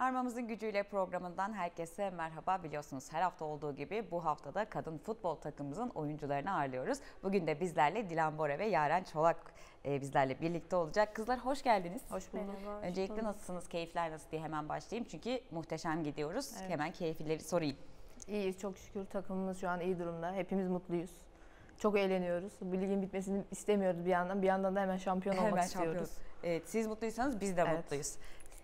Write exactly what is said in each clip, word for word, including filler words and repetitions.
Armamızın Gücüyle programından herkese merhaba. Biliyorsunuz her hafta olduğu gibi bu haftada kadın futbol takımımızın oyuncularını ağırlıyoruz. Bugün de bizlerle Dilan Bora ve Yaren Çolak e, bizlerle birlikte olacak. Kızlar hoş geldiniz. Hoş bulduk. Merhaba, hoş Öncelikle bulduk. nasılsınız, keyifler nasıl diye hemen başlayayım. Çünkü muhteşem gidiyoruz. Evet. Hemen keyifleri sorayım. İyiyiz çok şükür. Takımımız şu an iyi durumda. Hepimiz mutluyuz. Çok eğleniyoruz. Bu ligin bitmesini istemiyoruz bir yandan. Bir yandan da hemen şampiyon olmak Hemen istiyoruz. şampiyon. Evet, siz mutluysanız biz de Evet. mutluyuz.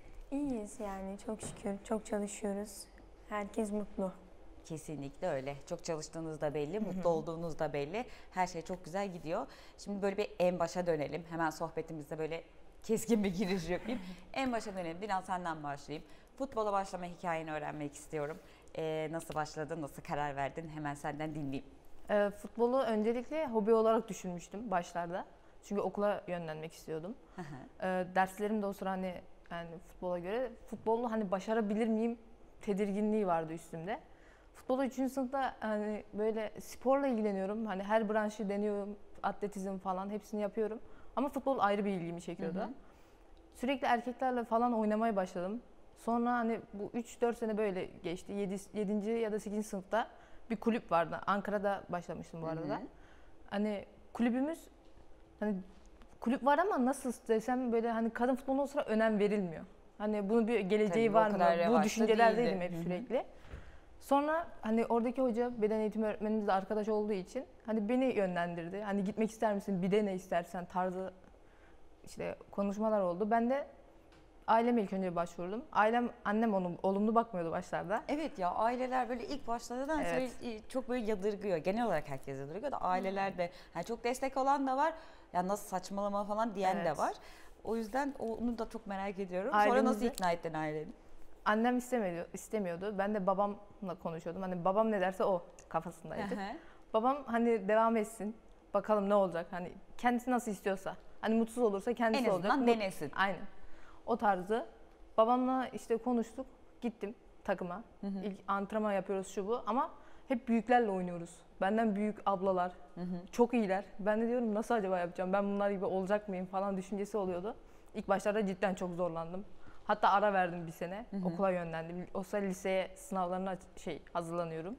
İyiyiz yani çok şükür. Çok çalışıyoruz. Herkes mutlu. Kesinlikle öyle. Çok çalıştığınız da belli, mutlu olduğunuz da belli. Her şey çok güzel gidiyor. Şimdi böyle bir en başa dönelim. Hemen sohbetimizde böyle keskin bir giriş yapayım. En başa dönelim. Dilan senden başlayayım. Futbola başlama hikayeni öğrenmek istiyorum. Ee, nasıl başladın, nasıl karar verdin? Hemen senden dinleyeyim. Ee, futbolu öncelikle hobi olarak düşünmüştüm başlarda. Çünkü okula yönlenmek istiyordum. Ee, derslerim de o sıra hani yani futbola göre futbolu hani başarabilir miyim tedirginliği vardı üstümde. Futbolu üçüncü sınıfta hani böyle sporla ilgileniyorum. Hani her branşı deniyorum. Atletizm falan hepsini yapıyorum. Ama futbol ayrı bir ilgimi çekiyordu. Hı hı. Sürekli erkeklerle falan oynamaya başladım. Sonra hani bu üç dört sene böyle geçti. yedinci ya da sekizinci sınıfta bir kulüp vardı. Ankara'da başlamıştım bu arada. Hı hı. Hani kulübümüz hani kulüp var ama nasıl desem böyle hani kadın futboluna o sıra önem verilmiyor. Hani bunun bir geleceği Tabii, o var mı? kadar Bu revaçta düşüncelerdeydim değildi. hep Hı hı. sürekli. Sonra hani oradaki hoca beden eğitimi öğretmenimiz de arkadaş olduğu için hani beni yönlendirdi. Hani gitmek ister misin? Bir de ne istersen tarzı işte konuşmalar oldu. Ben de aileme ilk önce başvurdum. Ailem, annem onu olumlu bakmıyordu başlarda. Evet ya, aileler böyle ilk başladığından Evet. sonra çok böyle yadırgıyor. Genel olarak herkes yadırgıyor da aileler de yani çok destek olan da var. Ya nasıl saçmalama falan diyen de Evet. var. O yüzden onu da çok merak ediyorum. Sonra nasıl Ailemizde- ikna ettin aileni? Annem istemiyordu, istemiyordu. Ben de babamla konuşuyordum. Hani babam ne derse o kafasındaydı. Babam hani devam etsin. Bakalım ne olacak. Hani kendisi nasıl istiyorsa. Hani mutsuz olursa kendisi En olacak. azından Mut- denesin. Aynen. O tarzı. Babamla işte konuştuk. Gittim takıma. İlk antrenman yapıyoruz şu bu ama hep büyüklerle oynuyoruz. Benden büyük ablalar. Çok iyiler. Ben de diyorum nasıl acaba yapacağım? Ben bunlar gibi olacak mıyım falan düşüncesi oluyordu. İlk başlarda cidden çok zorlandım. Hatta ara verdim bir sene. Okula yönlendim. O sıra liseye sınavlarına şey hazırlanıyorum.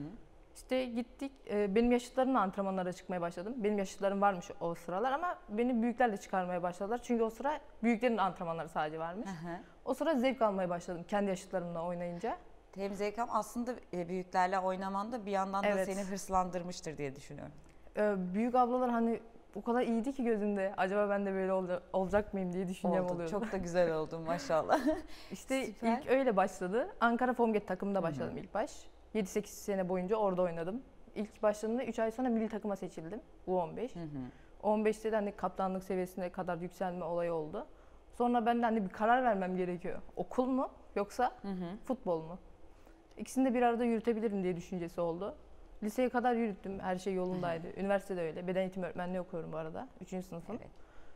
İşte gittik. e, Benim yaşıtlarımla antrenmanlara çıkmaya başladım. Benim yaşıtlarım varmış o sıralar ama beni büyüklerle çıkarmaya başladılar. Çünkü o sıra büyüklerin antrenmanları sadece varmış. O sıra zevk almaya başladım kendi yaşıtlarımla oynayınca. Hem zevk ama aslında e, büyüklerle oynaman da bir yandan da Evet. seni hırslandırmıştır diye düşünüyorum. Ee, Büyük ablalar hani o kadar iyiydi ki gözümde. Acaba ben de böyle olca- olacak mıyım diye düşüncem Oldu. oluyordu. Çok da güzel oldu maşallah. İşte Süper. ilk öyle başladı. Ankara Formget takımında başladım ilk baş. yedi sekiz sene boyunca orada oynadım. İlk başladığımda üç ay sonra milli takıma seçildim. U on beş. U on beşte de hani kaptanlık seviyesine kadar yükselme olayı oldu. Sonra ben de hani bir karar vermem gerekiyor. Okul mu yoksa futbol mu? İkisini de bir arada yürütebilirim diye düşüncesi oldu. Liseye kadar yürüttüm. Her şey yolundaydı. Üniversitede öyle. Beden eğitimi öğretmenliği okuyorum bu arada. üçüncü sınıfım. Evet.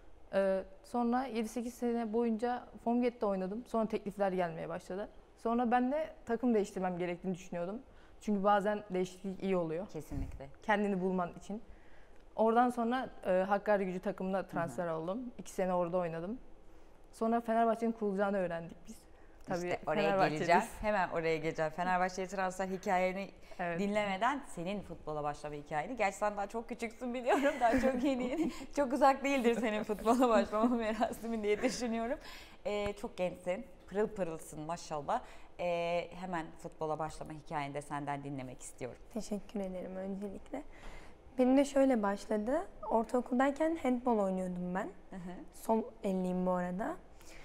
Ee, sonra yedi sekiz sene boyunca Formget'te oynadım. Sonra teklifler gelmeye başladı. Sonra ben de takım değiştirmem gerektiğini düşünüyordum. Çünkü bazen değişiklik iyi oluyor. Kesinlikle. Kendini bulman için. Oradan sonra e, Hakkari Gücü takımına transfer oldum. İki sene orada oynadım. Sonra Fenerbahçe'nin kurulacağını öğrendik biz. İşte oraya Fenerbahçeliyiz. geleceğim. Hemen oraya geleceğim. Fenerbahçe'ye transfer hikayeni Evet. dinlemeden senin futbola başlama hikayeni. Gerçi sen daha çok küçüksün biliyorum. Daha çok yeni yeni. Çok uzak değildir senin futbola başlama merasimin diye düşünüyorum. Ee, çok gençsin. Pırıl pırılsın maşallah. Ee, hemen futbola başlama hikayeni de senden dinlemek istiyorum. Teşekkür ederim öncelikle. Benim de şöyle başladı. Ortaokuldayken handball oynuyordum ben. Sol elliyim bu arada.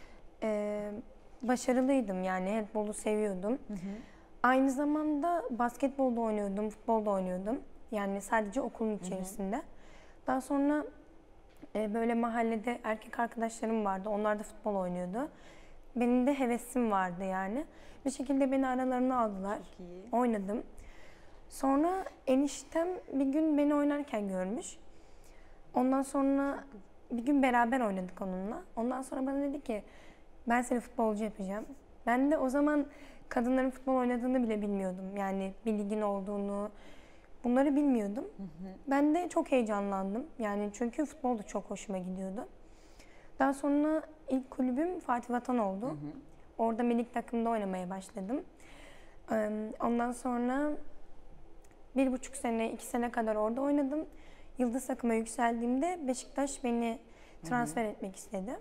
Ee, başarılıydım yani handballu seviyordum. Aynı zamanda basketbol da oynuyordum, futbol da oynuyordum. Yani sadece okulun içerisinde. Daha sonra e, böyle mahallede erkek arkadaşlarım vardı. Onlar da futbol oynuyordu. Benim de hevesim vardı yani. Bir şekilde beni aralarına aldılar. Çok iyi. Oynadım. Sonra eniştem bir gün beni oynarken görmüş. Ondan sonra bir gün beraber oynadık onunla. Ondan sonra bana dedi ki ben seni futbolcu yapacağım. Ben de o zaman kadınların futbol oynadığını bile bilmiyordum. Yani bir ligin olduğunu, bunları bilmiyordum. Ben de çok heyecanlandım. Yani çünkü futbol da çok hoşuma gidiyordu. Daha sonra ilk kulübüm Fatih Vatan oldu. orada minik takımda oynamaya başladım. Ee, Ondan sonra bir buçuk sene, iki sene kadar orada oynadım. Yıldız takıma yükseldiğimde Beşiktaş beni transfer hı hı. etmek istedi.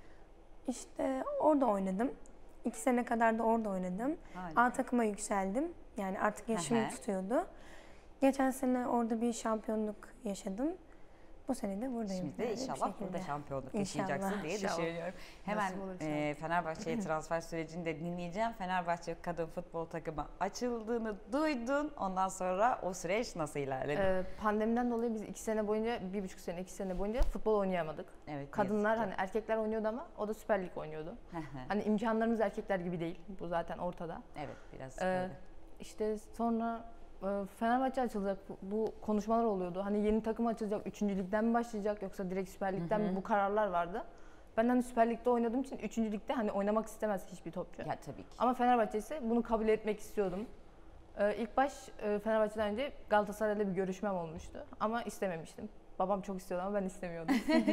İşte orada oynadım. İki sene kadar da orada oynadım. Harika. A takıma yükseldim. Yani artık yaşımı tutuyordu. Geçen sene orada bir şampiyonluk yaşadım. Bu sene de buradayım. Şimdi de inşallah burada şampiyonluk yaşayacaksın diye İnşallah. düşünüyorum. Hemen e, Fenerbahçe'ye transfer sürecini de dinleyeceğim. Fenerbahçe kadın futbol takımı açıldığını duydun. Ondan sonra o süreç nasıl ilerledi? Ee, pandemiden dolayı biz iki sene boyunca, bir buçuk sene, iki sene boyunca futbol oynayamadık. Evet, kadınlar hani erkekler oynuyordu ama o da Süper Lig oynuyordu. Hani imkanlarımız erkekler gibi değil. Bu zaten ortada. Evet, biraz ee, öyle. İşte sonra Fenerbahçe açılacak, bu konuşmalar oluyordu. Hani yeni takım açılacak, üçüncü ligden mi başlayacak yoksa direkt Süper Lig'den mi, bu kararlar vardı. Ben hani Süper Lig'de oynadığım için üçüncü ligde hani oynamak istemez hiçbir topçu. Ya tabii ki. Ama Fenerbahçe ise bunu kabul etmek istiyordum. Ee, ilk baş e, Fenerbahçe'den önce Galatasaray'la bir görüşmem olmuştu ama istememiştim. Babam çok istiyordu ama ben istemiyordum.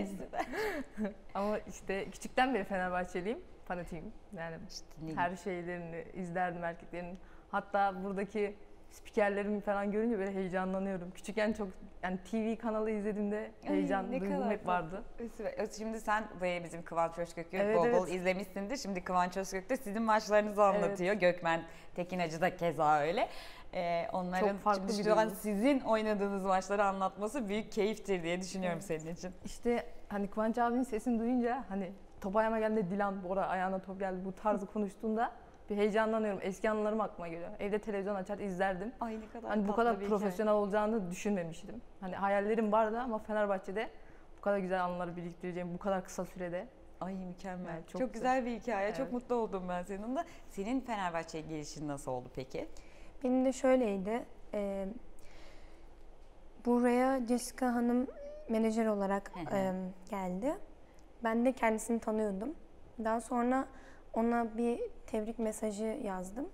Ama işte küçükten beri Fenerbahçeliyim, fanatiyim. Yani işte her şeylerini izlerdim erkeklerin. Hatta buradaki spikerlerimi falan görünce böyle heyecanlanıyorum. Küçükken çok yani T V kanalı izlediğimde heyecan duygum hep vardı. Şimdi sen bizim Kıvanç Özkök'ü evet, bol evet. bol izlemişsindir. Şimdi Kıvanç Özkök de sizin maçlarınızı anlatıyor. Evet. Gökmen Tekinacı da keza öyle. Ee, onların şimdi şu an sizin oynadığınız maçları anlatması büyük keyiftir diye düşünüyorum evet. senin için. İşte hani Kıvanç abinin sesini duyunca hani top ayağıma geldi, Dilan Bora ayağına top geldi, bu tarzı konuştuğunda bir heyecanlanıyorum. Eski anılarım aklıma geliyor. Evde televizyon açar izlerdim. Ay ne kadar hani bu kadar profesyonel hikaye. olacağını düşünmemiştim. Hani hayallerim vardı ama Fenerbahçe'de bu kadar güzel anıları biriktireceğim bu kadar kısa sürede. Ay mükemmel. Yani çok çok güzel. güzel bir hikaye. Evet. Çok mutlu oldum ben senin de. Senin Fenerbahçe'ye gelişin nasıl oldu peki? Benim de şöyleydi. E, buraya Jessica Hanım menajer olarak e, geldi. Ben de kendisini tanıyordum. Daha sonra ona bir tebrik mesajı yazdım.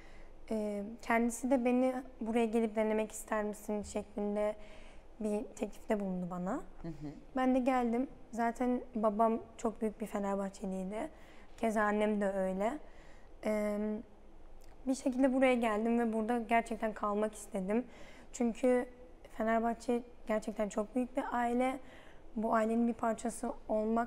Ee, kendisi de beni buraya gelip denemek ister misin şeklinde bir teklifte bulundu bana. Hı hı. Ben de geldim. Zaten babam çok büyük bir Fenerbahçeliydi. Keza annem de öyle. Ee, bir şekilde buraya geldim ve burada gerçekten kalmak istedim. Çünkü Fenerbahçe gerçekten çok büyük bir aile. Bu ailenin bir parçası olmak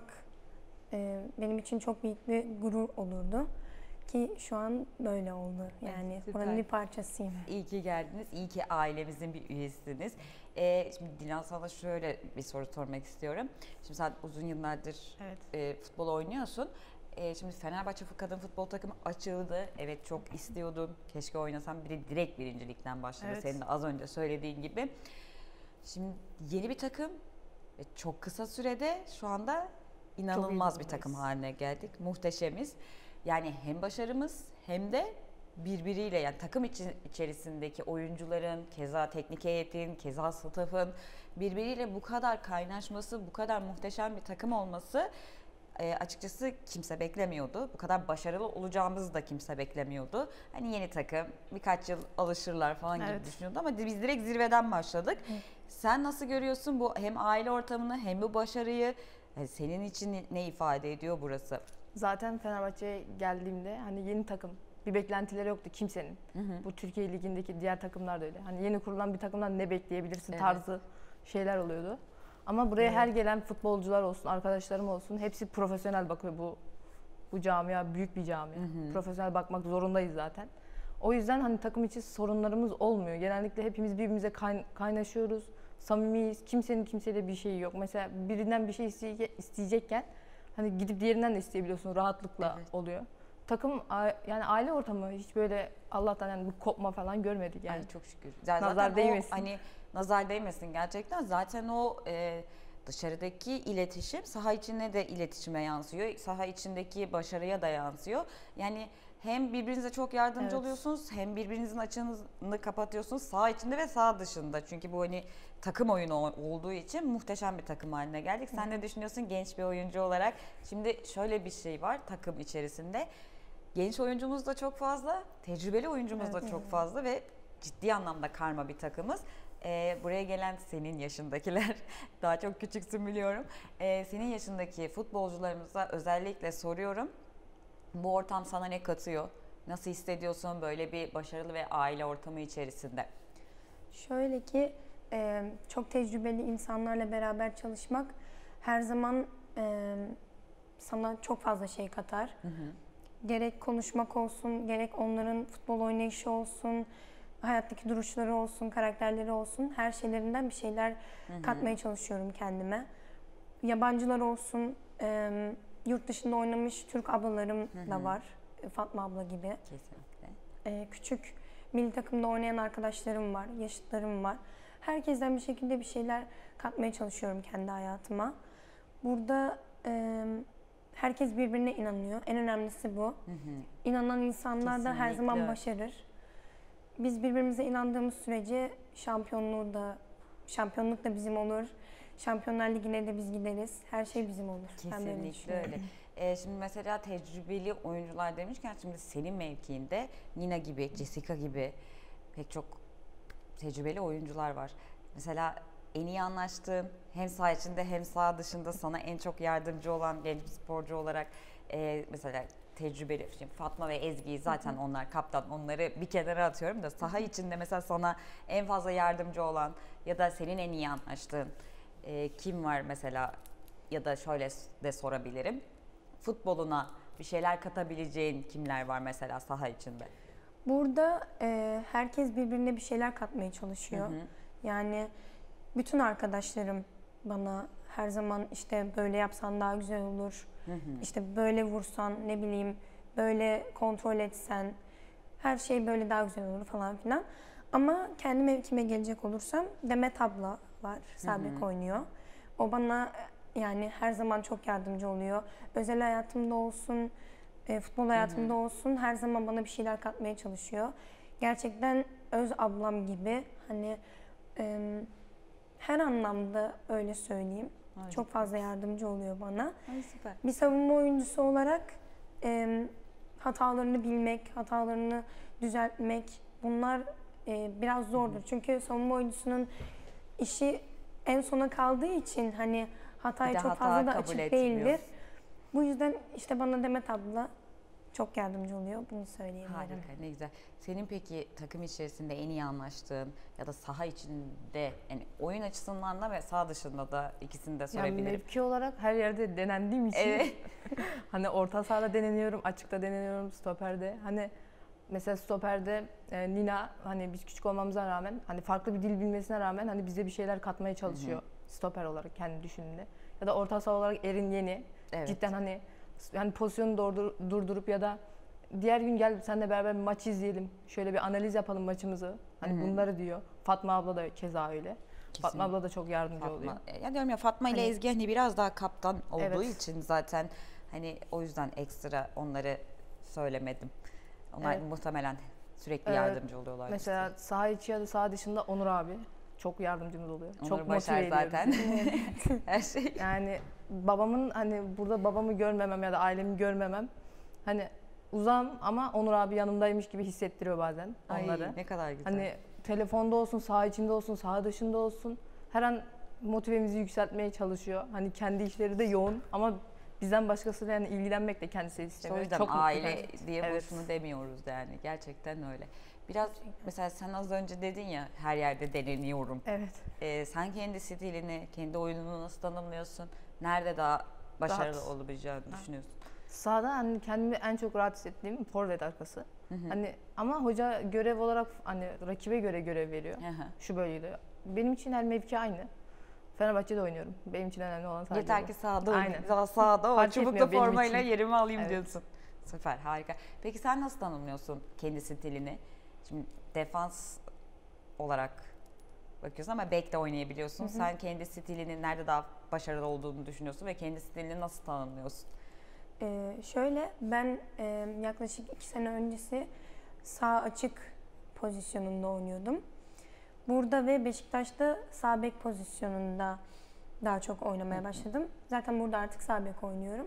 benim için çok büyük bir gurur olurdu ki şu an böyle oldu. Yani evet, buranın bir parçasıyım. İyi ki geldiniz. İyi ki ailemizin bir üyesiniz. Ee, şimdi Dilan sana şöyle bir soru sormak istiyorum. Şimdi sen uzun yıllardır evet. e, futbol oynuyorsun. E, şimdi Fenerbahçe kadın futbol takımı açıldı. Evet çok istiyordun. Keşke oynasam. Biri direkt birincilikten başladı. Evet. Senin de az önce söylediğin gibi. Şimdi yeni bir takım ve çok kısa sürede şu anda İnanılmaz bir takım haline geldik. Muhteşemiz. Yani hem başarımız hem de birbiriyle yani takım için, içerisindeki oyuncuların, keza teknik heyetin, keza staff'ın birbiriyle bu kadar kaynaşması, bu kadar muhteşem bir takım olması e, açıkçası kimse beklemiyordu. Bu kadar başarılı olacağımızı da kimse beklemiyordu. Hani yeni takım birkaç yıl alışırlar falan evet. gibi düşünüyordu ama biz direkt zirveden başladık. Hı. Sen nasıl görüyorsun bu hem aile ortamını hem bu başarıyı? Yani senin için ne ifade ediyor burası? Zaten Fenerbahçe'ye geldiğimde hani yeni takım, bir beklentileri yoktu kimsenin. Hı hı. Bu Türkiye Ligi'ndeki diğer takımlar da öyle. Hani yeni kurulan bir takımdan ne bekleyebilirsin evet. tarzı şeyler oluyordu. Ama buraya evet. her gelen futbolcular olsun, arkadaşlarım olsun hepsi profesyonel bakıyor bu bu camia büyük bir camia. Hı hı. Profesyonel bakmak zorundayız zaten. O yüzden hani takım içi sorunlarımız olmuyor. Genellikle hepimiz birbirimize kaynaşıyoruz. Samimiyiz. Kimsenin kimseyle bir şeyi yok. Mesela birinden bir şey isteyecekken hani gidip diğerinden de isteyebiliyorsun. Rahatlıkla evet. oluyor. Takım yani aile ortamı hiç böyle Allah'tan yani bu kopma falan görmedik yani. Ay çok şükür. Zaten nazar değmesin. O, hani nazar değmesin gerçekten. Zaten o e, dışarıdaki iletişim saha içine de iletişime yansıyor. Saha içindeki başarıya da yansıyor. Yani hem birbirinize çok yardımcı evet. oluyorsunuz hem birbirinizin açığını kapatıyorsunuz saha içinde ve saha dışında. Çünkü bu hani takım oyunu olduğu için muhteşem bir takım haline geldik. Sen ne düşünüyorsun genç bir oyuncu olarak? Şimdi şöyle bir şey var takım içerisinde. Genç oyuncumuz da çok fazla, tecrübeli oyuncumuz evet. da çok fazla ve ciddi anlamda karma bir takımız. Ee, buraya gelen senin yaşındakiler, daha çok küçüksün biliyorum. Ee, senin yaşındaki futbolcularımıza özellikle soruyorum. Bu ortam sana ne katıyor? Nasıl hissediyorsun böyle bir başarılı ve aile ortamı içerisinde? Şöyle ki e, çok tecrübeli insanlarla beraber çalışmak her zaman e, sana çok fazla şey katar. Hı hı. Gerek konuşmak olsun, gerek onların futbol oynayışı olsun, hayattaki duruşları olsun, karakterleri olsun, her şeylerinden bir şeyler Hı hı. katmaya çalışıyorum kendime. Yabancılar olsun, e, yurt dışında oynamış Türk ablalarım Hı hı. da var, e, Fatma abla gibi. Kesinlikle. E, küçük milli takımda oynayan arkadaşlarım var, yaşıtlarım var. Herkesten bir şekilde bir şeyler katmaya çalışıyorum kendi hayatıma. Burada e, herkes birbirine inanıyor. En önemlisi bu. Hı hı. İnanan insanlar da her Kesinlikle zaman öyle. başarır. Biz birbirimize inandığımız sürece şampiyonluğu da şampiyonluk da bizim olur. Şampiyonlar Ligi'ne de biz gideriz. Her şey bizim olur. Ben böyle Kesinlikle düşünüyorum. öyle. Ee, şimdi mesela tecrübeli oyuncular demişken şimdi senin mevkiinde Nina gibi, Jessica gibi pek çok tecrübeli oyuncular var. Mesela en iyi anlaştığın hem saha içinde hem saha dışında sana en çok yardımcı olan genç bir sporcu olarak e, mesela tecrübeli şimdi Fatma ve Ezgi'yi zaten onlar kaptan, onları bir kenara atıyorum da saha içinde mesela sana en fazla yardımcı olan ya da senin en iyi anlaştığın e, kim var mesela, ya da şöyle de sorabilirim, futboluna bir şeyler katabileceğin kimler var mesela saha içinde? Burada e, herkes birbirine bir şeyler katmaya çalışıyor. Hı hı. Yani bütün arkadaşlarım bana her zaman işte böyle yapsan daha güzel olur. Hı hı. İşte böyle vursan, ne bileyim, böyle kontrol etsen, her şey böyle daha güzel olur falan filan. Ama kendi mevkime gelecek olursam Demet abla var, sabek oynuyor. O bana yani her zaman çok yardımcı oluyor. Özel hayatımda olsun, e, futbol hayatımda olsun her zaman bana bir şeyler katmaya çalışıyor. Gerçekten öz ablam gibi, hani e, her anlamda öyle söyleyeyim. Ay, Çok fazla yardımcı oluyor bana. Ay, süper. Bir savunma oyuncusu olarak e, hatalarını bilmek, hatalarını düzeltmek, bunlar e, biraz zordur. Çünkü savunma oyuncusunun işi en sona kaldığı için hani hatayı Bir de çok hata fazla da kabul açık etmiyor. değildir. Bu yüzden işte bana Demet abla çok yardımcı oluyor. Bunu söyleyebilirim. Harika, ne güzel. Senin peki takım içerisinde en iyi anlaştığın ya da saha içinde, yani oyun açısından da ve saha dışında da, ikisini de Yani sorabilirim. mevki olarak her yerde denendiğim için Evet. hani orta sahada deneniyorum, açıkta deneniyorum, stoperde. Hani mesela stoperde e, Nina, hani biz küçük olmamıza rağmen, hani farklı bir dil bilmesine rağmen hani bize bir şeyler katmaya çalışıyor. Stoper olarak kendi düşündüğünde. Ya da orta saha olarak Erin Yeni. Evet. Cidden hani yani pozisyonu durdur, durdurup ya da diğer gün gel seninle beraber bir maç izleyelim. Şöyle bir analiz yapalım maçımızı. Hani Hı hı. bunları diyor. Fatma abla da keza öyle. Fatma abla da çok yardımcı oluyor. Fatma, ya diyorum ya, Fatma ile Hani- Ezgi hani biraz daha kaptan olduğu Evet. için zaten hani o yüzden ekstra onları söylemedim. Onlar Evet. muhtemelen sürekli Ee, yardımcı oluyorlar. Mesela saha içi ya da saha dışında Onur abi çok yardımcımız oluyor. Onur çok Başar motive ediyor zaten. bizi. Her şey. Yani babamın hani burada babamı görmemem ya da ailemi görmemem hani uzağım ama Onur abi yanımdaymış gibi hissettiriyor bazen onları. Ay, ne kadar güzel. Hani telefonda olsun, saha içinde olsun, saha dışında olsun her an motivemizi yükseltmeye çalışıyor. Hani kendi işleri de yoğun ama bizden başkasıyla yani ilgilenmek de kendisi o istemiyor. yüzden Çok mutlu aile kendisi. diye Evet. boşuna demiyoruz yani. Gerçekten öyle. Biraz mesela sen az önce dedin ya, her yerde deneniyorum. Evet. Ee, sen kendi stilini, kendi oyununu nasıl tanımlıyorsun? Nerede daha başarılı Rahat. olabileceğini düşünüyorsun? Sahada hani kendimi en çok rahat hissettiğim forvet arkası. Hani ama hoca görev olarak hani rakibe göre görev veriyor. Hı hı. Şu bölgede. Benim için her mevki aynı. Fenerbahçe'de oynuyorum. Benim için önemli olan sadece Yeter bu. ki sahada Aynen. oynayayım. Daha sahada o Fark çubuklu etmiyor benim formayla için. yerimi alayım Evet. diyorsun. Süper, harika. Peki sen nasıl tanımlıyorsun kendi stilini? Şimdi defans olarak bakıyorsun ama bek de oynayabiliyorsun. Sen kendi stilinin nerede daha başarılı olduğunu düşünüyorsun ve kendi stilini nasıl tanımlıyorsun? Ee, şöyle ben e, yaklaşık iki sene öncesi sağ açık pozisyonunda oynuyordum. Burada ve Beşiktaş'ta sağ bek pozisyonunda daha çok oynamaya başladım. Zaten burada artık sağ bek oynuyorum.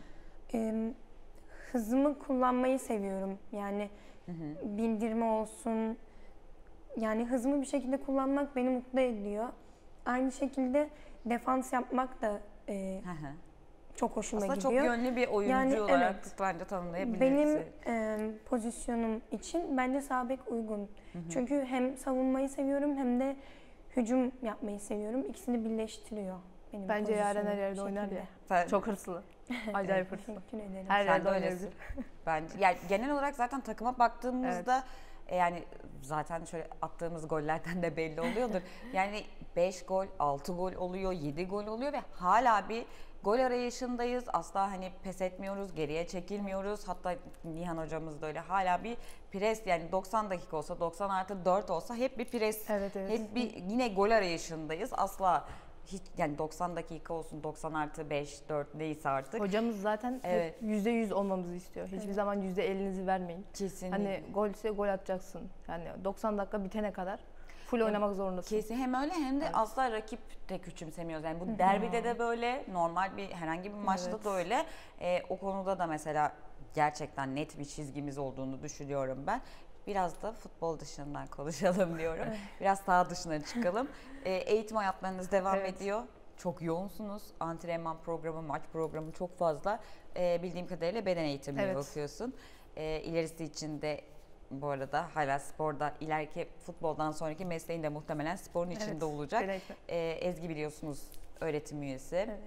Ee, hızımı kullanmayı seviyorum. Yani bindirme olsun. Yani hızımı bir şekilde kullanmak beni mutlu ediyor. Aynı şekilde defans yapmak da e, Hı hı. çok hoşuma Aslında gidiyor. çok yönlü bir oyuncu Yani olarak evet. bence tanımlayabiliriz. Benim e, pozisyonum için bence sağ bek uygun. Hı hı. Çünkü hem savunmayı seviyorum hem de hücum yapmayı seviyorum. İkisini birleştiriyor benim Bence Yaren her pozisyonum yerde bu oynar şekilde. ya. Sen- Çok hırslı. Acayip hırslı. Teşekkür ederim. Her Sen yerde de oynayabilir. öylesin. Bence yani genel olarak zaten takıma baktığımızda e, yani zaten şöyle attığımız gollerden de belli oluyordur. Yani beş gol, altı gol oluyor, yedi gol oluyor ve hala bir gol arayışındayız. Asla hani pes etmiyoruz, geriye çekilmiyoruz. Hatta Nihan hocamız da öyle. Hala bir pres, yani doksan dakika olsa, doksan artı dört olsa hep bir pres. Evet, evet. Hep bir yine gol arayışındayız. Asla hiç yani doksan dakika olsun, doksan artı beş, dört neyse artık. Hocamız zaten Evet. hep yüzde yüz olmamızı istiyor. Hiçbir Evet. zaman yüzde ellinizi vermeyin. Kesinlikle. Hani golse gol atacaksın. Yani doksan dakika bitene kadar full Ya, oynamak zorundasın. Kesin hem öyle hem de Evet. asla rakip de küçümsemiyoruz. Yani bu derbide de böyle, normal bir herhangi bir maçta Evet. da öyle. Ee, o konuda da mesela gerçekten net bir çizgimiz olduğunu düşünüyorum ben. Biraz da futbol dışından konuşalım diyorum. Biraz saha dışına çıkalım. Ee, eğitim hayatlarınız devam Evet. ediyor. Çok yoğunsunuz. Antrenman programı, maç programı çok fazla. Ee, bildiğim kadarıyla beden eğitimine Evet. bakıyorsun. Ee, ilerisi için de bu arada hala sporda, ileriki futboldan sonraki mesleğin de muhtemelen sporun içinde Evet, olacak. kesinlikle. Ee, Ezgi biliyorsunuz öğretim üyesi. Evet.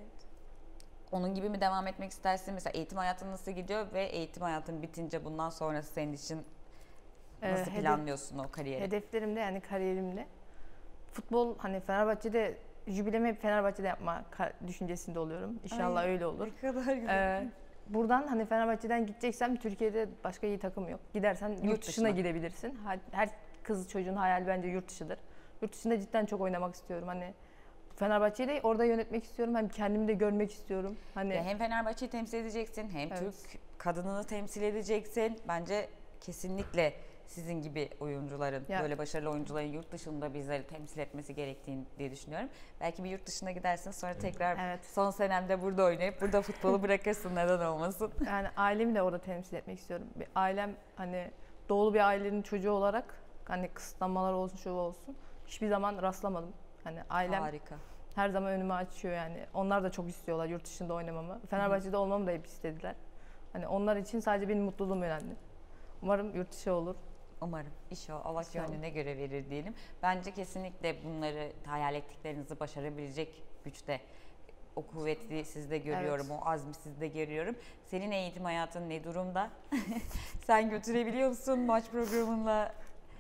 Onun gibi mi devam etmek istersin? Mesela eğitim hayatın nasıl gidiyor ve eğitim hayatın bitince bundan sonrası senin için Ee, nasıl hedef- planlıyorsun o kariyeri? Hedeflerimde, yani kariyerimde futbol, hani Fenerbahçe'de jübilemi hep Fenerbahçe'de yapma ka- düşüncesinde oluyorum. İnşallah Ay, öyle olur. Ne kadar güzel. Ee, buradan hani Fenerbahçe'den gideceksem Türkiye'de başka iyi takım yok. Gidersen yurt, Yurt dışına dışına. gidebilirsin. Ha- Her kız çocuğun hayali bence yurt dışıdır. Yurt dışında cidden çok oynamak istiyorum. Hani Fenerbahçe'yi de orada yönetmek istiyorum. Hem kendimi de görmek istiyorum. Hani Ya hem Fenerbahçe'yi temsil edeceksin, hem Evet. Türk kadınını temsil edeceksin. Bence kesinlikle sizin gibi oyuncuların, Ya. böyle başarılı oyuncuların yurt dışında bizleri temsil etmesi gerektiğini diye düşünüyorum. Belki bir yurt dışına gidersin, sonra tekrar Evet. son senemde burada oynayıp burada futbolu bırakırsın, neden olmasın. yani ailemi de orada temsil etmek istiyorum. Bir ailem, hani doğulu bir ailenin çocuğu olarak, hani kısıtlamalar olsun, şu olsun, hiçbir zaman rastlamadım. Hani ailem Harika. her zaman önümü açıyor yani. Onlar da çok istiyorlar yurt dışında oynamamı. Fenerbahçe'de olmamı da hep istediler. Hani onlar için sadece benim mutluluğum önemli. Umarım yurt dışı olur. Umarım. İnşallah Allah İnşallah. gönlüne göre verir diyelim. Bence kesinlikle bunları, hayal ettiklerinizi başarabilecek güçte. O kuvveti sizde görüyorum, Evet. o azmi sizde görüyorum. Senin eğitim hayatın ne durumda? Sen götürebiliyor musun maç programınla?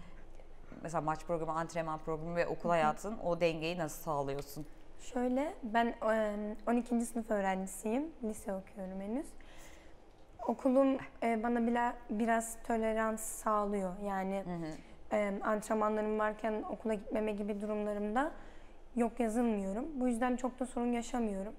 Mesela maç programı, antrenman programı ve okul hayatın, o dengeyi nasıl sağlıyorsun? Şöyle, ben e, on ikinci sınıf öğrencisiyim. Lise okuyorum henüz. Okulum e, bana bila, biraz tolerans sağlıyor. Yani Hı hı. e, antrenmanlarım varken okula gitmeme gibi durumlarımda yok yazılmıyorum. Bu yüzden çok da sorun yaşamıyorum.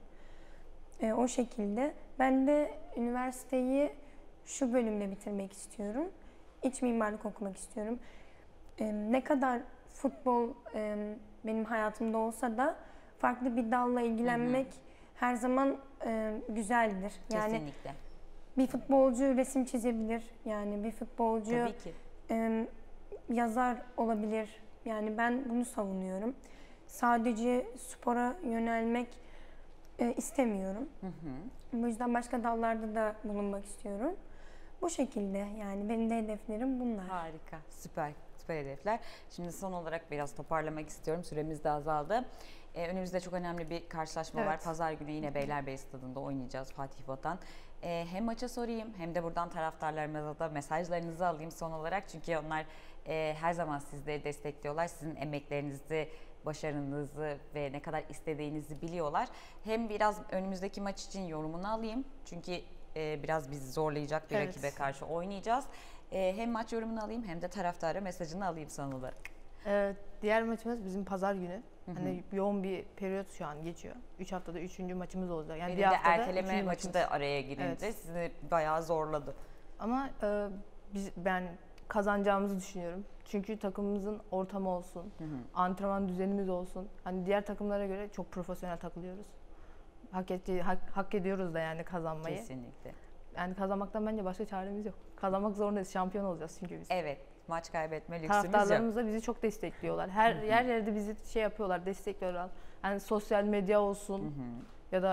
E, o şekilde. Ben de üniversiteyi şu bölümle bitirmek istiyorum. İç mimarlık okumak istiyorum. E, ne kadar futbol e, benim hayatımda olsa da farklı bir dalla ilgilenmek her zaman e, güzeldir. Yani Kesinlikle. bir futbolcu resim çizebilir. Yani bir futbolcu Tabii ki. e, yazar olabilir. Yani ben bunu savunuyorum. Sadece spora yönelmek e, istemiyorum. Hı hı. Bu yüzden başka dallarda da bulunmak istiyorum. Bu şekilde, yani benim de hedeflerim bunlar. Harika, süper, süper hedefler. Şimdi son olarak biraz toparlamak istiyorum. Süremiz de azaldı. Ee, önümüzde çok önemli bir karşılaşma var. Evet. Pazar günü yine Beylerbeyi Stadı'nda oynayacağız, Fatih Vatan. Ee, hem maça sorayım hem de buradan taraftarlarımıza da mesajlarınızı alayım son olarak. Çünkü onlar e, her zaman sizleri destekliyorlar. Sizin emeklerinizi, başarınızı ve ne kadar istediğinizi biliyorlar. Hem biraz önümüzdeki maç için yorumunu alayım. Çünkü e, biraz bizi zorlayacak bir Evet. rakibe karşı oynayacağız. E, hem maç yorumunu alayım hem de taraftara mesajını alayım son olarak. Ee, diğer maçımız bizim pazar günü. Hı hı. Hani yoğun bir periyot şu an geçiyor. üç haftada üçüncü maçımız olacak. Yani Benim bir de haftada erteleme üçüncü maçı maçımız. da araya girince Evet. sizi bayağı zorladı. Ama e, biz, ben kazanacağımızı düşünüyorum. Çünkü takımımızın ortamı olsun, Hı hı. antrenman düzenimiz olsun. Hani diğer takımlara göre çok profesyonel takılıyoruz. Hak, etti, hak, hak ediyoruz da yani kazanmayı. Kesinlikle. Yani kazanmaktan bence başka çaremiz yok. Kazanmak zorundayız. Şampiyon olacağız çünkü biz. Evet, maç kaybetme lüksümüz yok. Taraftarlarımız da bizi çok destekliyorlar. Her yer yerde bizi şey yapıyorlar, destekliyorlar. Yani sosyal medya olsun Hı hı. ya da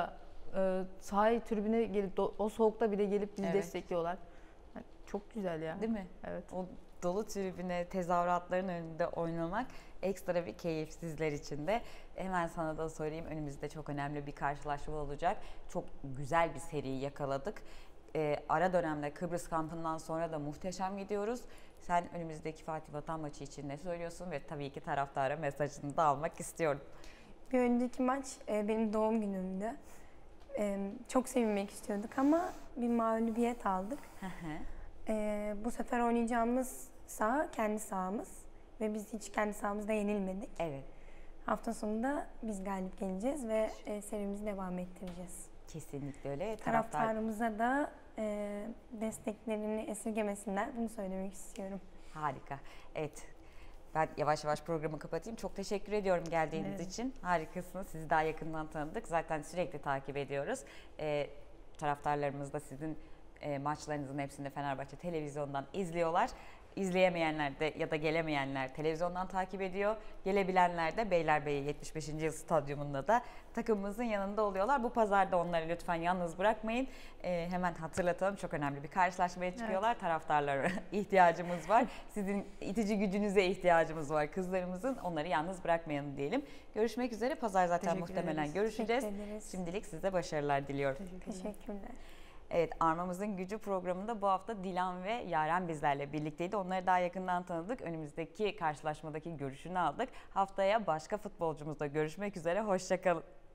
e, sahayı tribüne gelip do- o soğukta bile gelip bizi Evet. destekliyorlar. Yani çok güzel ya. Değil mi? Evet. O dolu tribüne, tezahüratların önünde oynamak ekstra bir keyif sizler için de. Hemen sana da sorayım, önümüzde çok önemli bir karşılaşma olacak. Çok güzel bir seriyi yakaladık. Ee, ara dönemde Kıbrıs kampından sonra da muhteşem gidiyoruz. Sen önümüzdeki Fatih Vatan maçı için ne söylüyorsun ve tabii ki taraftara mesajını da almak istiyorum. Bir önceki maç e, benim doğum günümdü. E, çok sevinmek istiyorduk ama bir mağlubiyet aldık. E, bu sefer oynayacağımız saha kendi sahamız ve biz hiç kendi sahamızda yenilmedik. Evet, Hafta sonunda biz galip geleceğiz ve e, serimizi devam ettireceğiz. kesinlikle öyle. Taraftar Taraftarımıza da e, desteklerini esirgemesinler. Bunu söylemek istiyorum. harika. Evet. Ben yavaş yavaş programı kapatayım. Çok teşekkür ediyorum geldiğiniz Evet. için. Harikasınız. Sizi daha yakından tanıdık. Zaten sürekli takip ediyoruz. Ee, taraftarlarımız da sizin e, maçlarınızın hepsini Fenerbahçe televizyondan izliyorlar. İzleyemeyenler de ya da gelemeyenler televizyondan takip ediyor. Gelebilenler de Beylerbeyi yetmiş beşinci yıl stadyumunda da takımımızın yanında oluyorlar. Bu pazarda onları lütfen yalnız bırakmayın. Ee, hemen hatırlatalım, çok önemli bir karşılaşmaya çıkıyorlar. Taraftarlara ihtiyacımız var. Sizin itici gücünüze ihtiyacımız var kızlarımızın. Onları yalnız bırakmayalım diyelim. Görüşmek üzere. Pazar zaten Teşekkür muhtemelen ederiz. görüşeceğiz. Teşekkür ederiz. Şimdilik size başarılar diliyorum. Teşekkürler. Evet, Armamızın Gücü programında bu hafta Dilan ve Yaren bizlerle birlikteydi. Onları daha yakından tanıdık. Önümüzdeki karşılaşmadaki görüşünü aldık. Haftaya başka futbolcumuzla görüşmek üzere. Hoşça kalın.